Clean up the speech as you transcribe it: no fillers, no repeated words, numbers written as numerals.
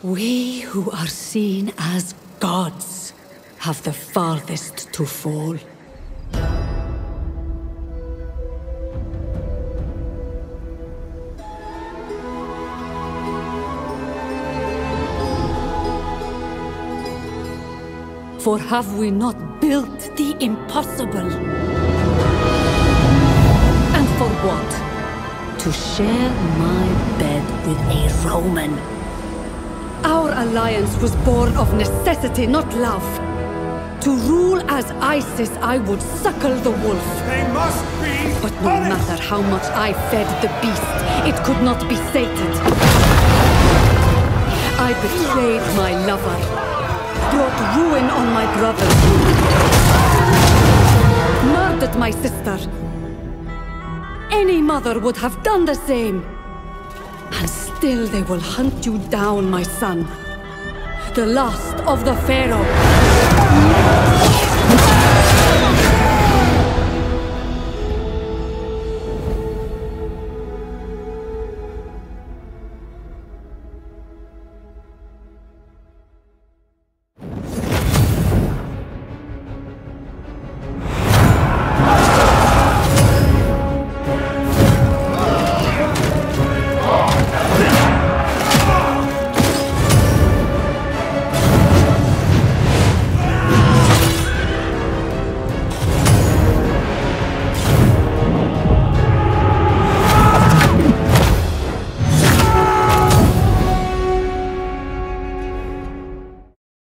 We who are seen as gods have the farthest to fall. For have we not built the impossible? And for what? To share my bed with a Roman. Our alliance was born of necessity, not love. To rule as Isis, I would suckle the wolf. They must be But no matter how much I fed the beast, it could not be sated. I betrayed my lover, brought ruin on my brothers, murdered my sister. Any mother would have done the same. And still they will hunt you down, my son. The last of the Pharaoh.